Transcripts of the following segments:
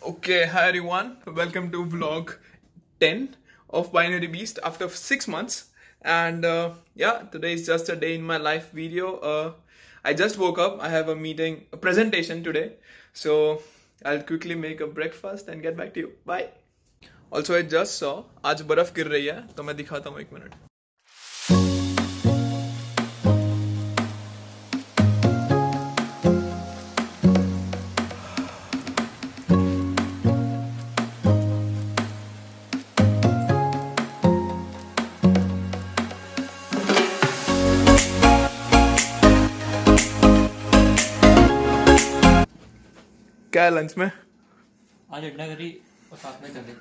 Okay, hi everyone. Welcome to vlog 10 of Binary Beast after 6 months. And yeah, today is just a day in my life video. I just woke up. I have a presentation today. So I'll quickly make a breakfast and get back to you. Bye. Also, I just saw आज बर्फ गिर रही है, तो मैं दिखाता हूँ 1 minute. क्या है लंच में? आज अंडा करी और साथ में चने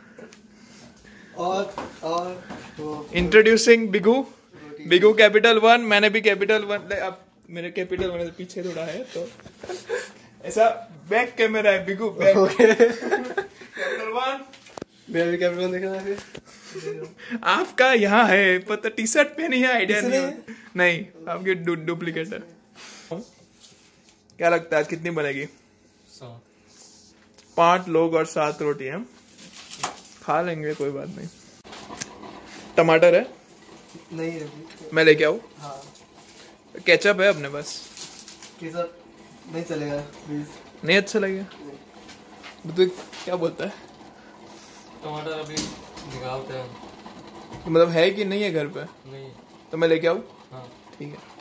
और इंट्रोड्यूसिंग बिगू कैपिटल 1. मैंने भी कैपिटल 1. अब मेरे कैपिटल 1 से पीछे थोड़ा है तो ऐसा बैक कैमरा है. बिगू बैक कैपिटल 1. मेरा भी कैपिटल 1 देखना है. आपका यहाँ है पता. टी शर्ट पहनी है, आइडिया नहीं आपकी डुप्लीकेट है. क्या लगता है कितनी बनेगी? 5 लोग और 7 रोटी हैं. खा लेंगे, कोई बात नहीं. टमाटर है? नहीं है. मैं लेके आऊँ? हाँ. केचप है अपने पास? केचप नहीं चलेगा प्लीज. नहीं अच्छा लगेगा तो क्या बोलता है? टमाटर अभी निकालते हैं. मतलब है कि नहीं है घर पे? नहीं. तो मैं लेके आऊँ? हाँ ठीक है.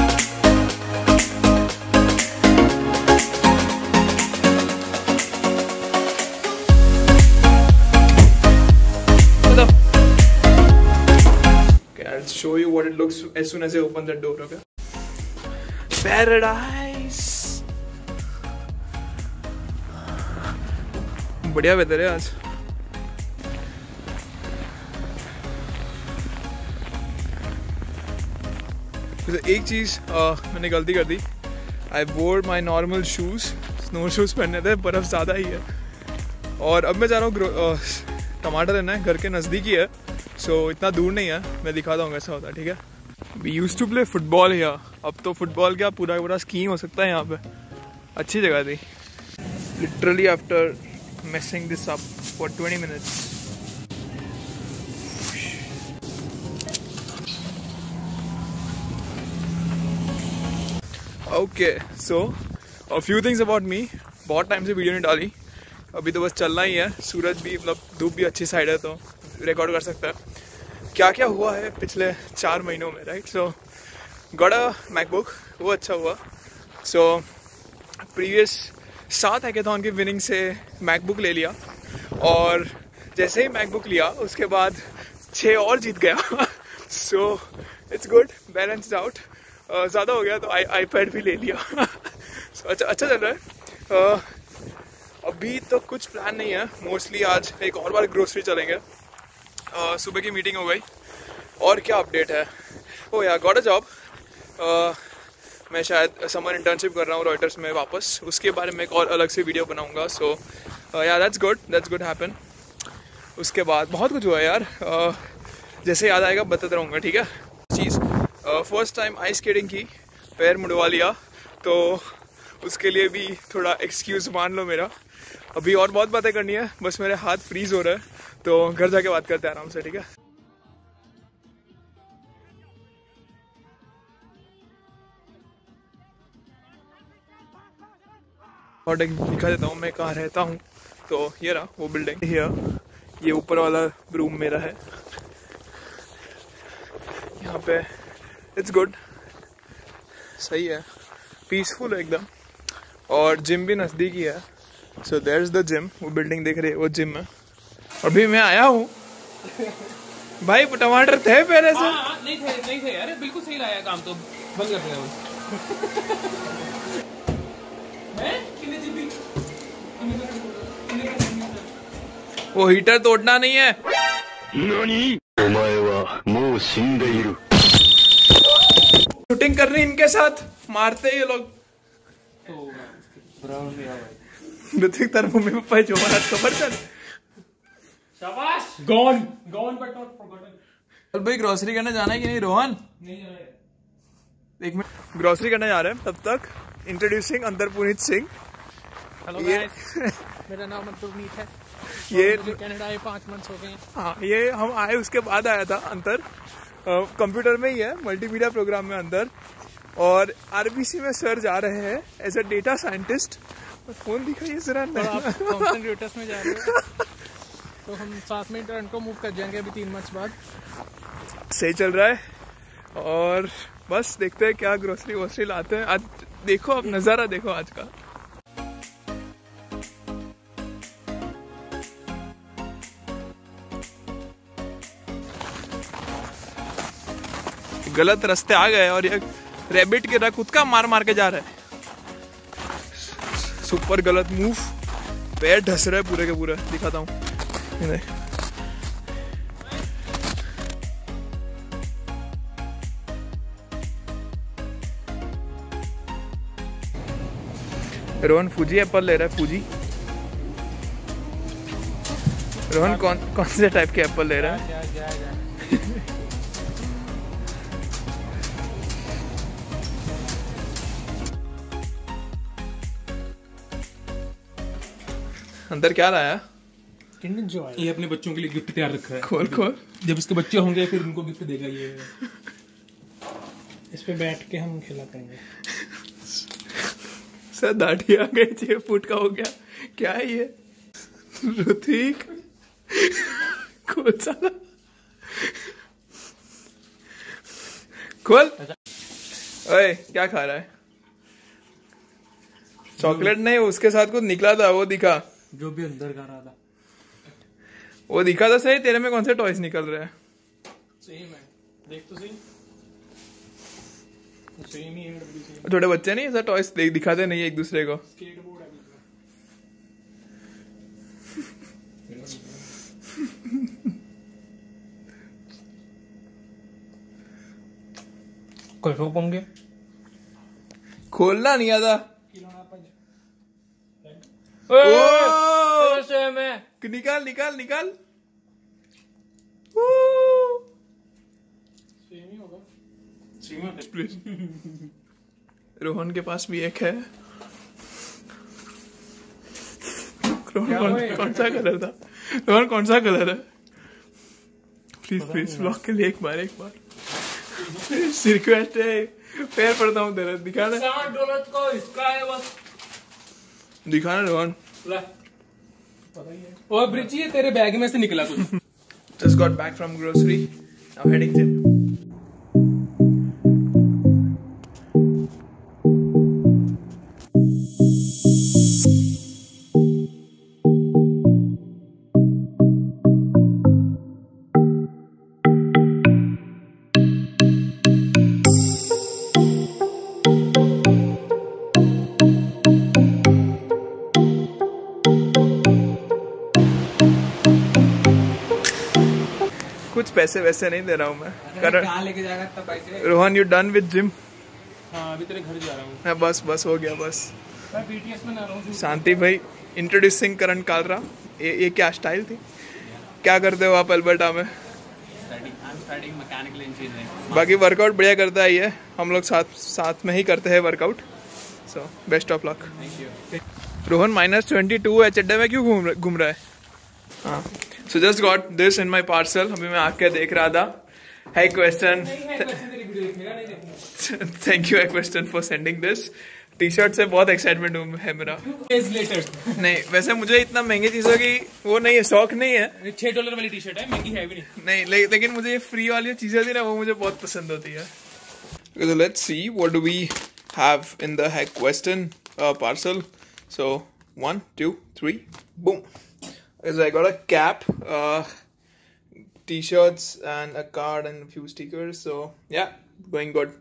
I'll show you what it looks as soon as I open the door. Okay. Paradise. बढ़िया वेदर है आज. एक चीज मैंने गलती कर दी. I wore my normal shoes. Snow shoes पहने थे. बर्फ ज्यादा ही है. और अब मैं जा रहा हूँ टमाटर लेना है. घर के नजदीक ही है. सो इतना दूर नहीं है. मैं दिखाता हूँ कैसा होता है. ठीक है. We used to play football here. अब तो फुटबॉल क्या पूरा स्कीइंग हो सकता है यहाँ पे. अच्छी जगह थी. Literally after messing this up for 20 minutes. Okay so a few things about me. बहुत टाइम से वीडियो नहीं डाली. अभी तो बस चलना ही है. सूरज भी मतलब धूप भी अच्छी साइड है तो रिकॉर्ड कर सकता है. क्या क्या हुआ है पिछले 4 महीनों में. Right. So got a MacBook. वो अच्छा हुआ. सो प्रीवियस 7 हैकेथॉन की विनिंग से मैकबुक ले लिया. और जैसे ही मैकबुक लिया उसके बाद 6 और जीत गया. So it's good. Balanced out. ज़्यादा हो गया तो आईपैड भी ले लिया. so, अच्छा चल रहा है. अभी तो कुछ प्लान नहीं है. मोस्टली आज एक और बार ग्रोसरी चलेंगे. सुबह की मीटिंग हो गई. और क्या अपडेट है? ओ यार गॉट अ जॉब. मैं शायद समर इंटर्नशिप कर रहा हूँ रॉयटर्स में वापस. उसके बारे में एक और अलग से वीडियो बनाऊंगा. सो यार दैट्स गुड हैपन. उसके बाद बहुत कुछ हुआ यार. जैसे याद आएगा बताता रहूँगा. ठीक है. चीज़ फर्स्ट टाइम आइस स्केटिंग की. पैर मुड़वा लिया तो उसके लिए भी थोड़ा एक्सक्यूज़ मान लो मेरा. अभी और बहुत बातें करनी है. बस मेरे हाथ फ्रीज हो रहे हैं तो घर जाके बात करते हैं आराम से. ठीक है. और दिखा देता हूँ मैं कहाँ रहता हूँ. तो ये रहा वो बिल्डिंग हियर. ये ऊपर वाला रूम मेरा है. यहाँ पे इट्स गुड. सही है. पीसफुल है एकदम. और जिम भी नज़दीक ही है. So there is the gym. वो बिल्डिंग देख रही है वो जिम है. अभी मैं आया हूँ भाई. टमाटर थे पहले से? नहीं थे यार. बिल्कुल सही लाया काम. तो बंद कर दिया. वो हीटर तोड़ना नहीं है. शूटिंग कर रही इनके साथ. मारते ये लोग. ऋतिक तेरे मम्मी पापा जो हमारा खबर चल. शाबाश. Gone but not forgotten. चल भाई ग्रोसरी करने जाना है कि नहीं रोहन? नहीं जाना है. एक मिनट. ग्रोसरी करने जा रहे हैं. तब तक इंट्रोड्यूसिंग अंदर पुनीत सिंह. Hello guys. मेरा नाम अंतुरनीत है। ये मुझे कनाडा आए 5 मंथ्स हो गए हैं। हाँ, ये हम आए उसके बाद आया था अंतर, कंप्यूटर में ही है, मल्टीमीडिया प्रोग्राम में अंदर। और आरबीसी में सर जा रहे हैं as a data scientist. Phone दिखाइए जरा। तो आप थॉमसन रिटर्स में जा रहे हो तो हम साथ में टोरंटो मूव कर जाएंगे अभी 3 मंथ्स बाद। सही चल रहा है और बस देखते हैं क्या ग्रोसरी वोसरी लाते हैं आज। देखो अब नज़ारा देखो आज का। गलत रास्ते आ गए और ये रैबिट के रख खुद का मार मार के जा रहा है। सुपर गलत मूव, पैर ढस रहे पूरे के पूरे। दिखाता हूँ, रोहन फूजी एप्पल ले रहा है। फूजी रोहन कौन से टाइप के एप्पल ले रहा है? अंदर क्या लाया? Kinder Joy. ये अपने बच्चों के लिए गिफ्ट तैयार रखा है। खोल खोल। जब इसके बच्चे होंगे फिर उनको गिफ्ट देगा ये। इस पे बैठ के हम खेला करेंगे। सर दाढ़ी आ गई, 6 फुट का हो गया। क्या है ये? ऋतिक खोल साला, खोल। ओए क्या खा रहा है? चॉकलेट नहीं, उसके साथ कुछ निकला था, वो दिखा। जो भी अंदर का रहा था वो दिखा था। सही, तेरे में कौन से टॉयज निकल रहे हैं? सेम है, देख तो सही। सेम ही है। छोटे बच्चे नहीं ऐसा टॉयज दिखाते नहीं एक दूसरे को। स्केटबोर्ड है बीच में। कोई शो होंगे। खोलना नहीं आता। निकाल निकाल निकाल। रोहन के पास भी एक है। रोहन कौन सा कलर था? रोहन कौन सा कलर है? प्लीज प्लीज ब्लॉग के लिए एक बार रिक्वेस्ट है, पैर पड़ता हूँ तेरा। दिखाना $7 को इसका है बस। दिखाना रोहन। और ब्रिची ये तेरे बैग में से निकला कुछ। Just got back from grocery. Now heading gym. कुछ पैसे वैसे नहीं दे रहा हूँ मैं। कहाँ लेके जाएगा इतना पैसे? Rohan you done with gym? हाँ अभी तेरे घर जा रहा हूँ। हाँ बस बस हो गया बस। मैं बीटीएस में ना रहा हूँ। शांति भाई इंट्रोड्यूसिंग करण कालरा। ये क्या स्टाइल थी? क्या करते हो आप अल्बर्टा में? बाकी वर्कआउट बढ़िया करता है ये। हम लोग साथ में ही करते हैं workout. So best of luck. Rohan -22 है, चड्डे में क्यों घूम रहा है? हाँ, so just got this in my parcel. अभी मैं आके देख रहा था। Hey question. Thank you question for sending this. T-shirt से बहुत एक्साइटमेंट है मेरा। नहीं वैसे मुझे इतना महंगी चीजों की वो नहीं है, शौक नहीं है। $6 वाली टी-शर्ट है, महंगी है भी नहीं लेकिन मुझे ये फ्री वाली चीजें थी ना, वो मुझे बहुत पसंद होती है। So let's see what do we have in the Hey question parcel. So 1 2 3 boom. So I got a cap, t-shirts and a card and a few stickers. So yeah, going good.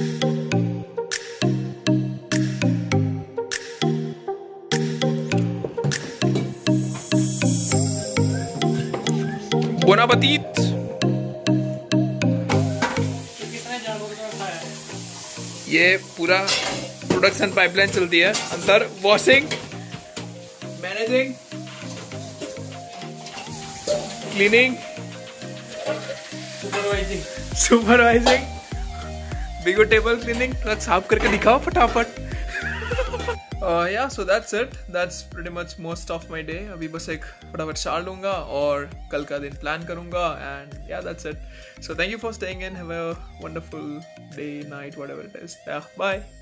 Bon appetit. ये पूरा production pipeline चलती है अंदर। Washing, managing, cleaning, supervising, बिगो table cleaning. Truck साफ करके दिखाओ फटाफट। Yeah, so that's it. That's pretty much most of my day. अभी बस एक फटाफट शार लूँगा और कल का दिन प्लान करूँगा and yeah, that's it. So thank you for staying in. Have a wonderful day, night, whatever it is. Yeah, bye.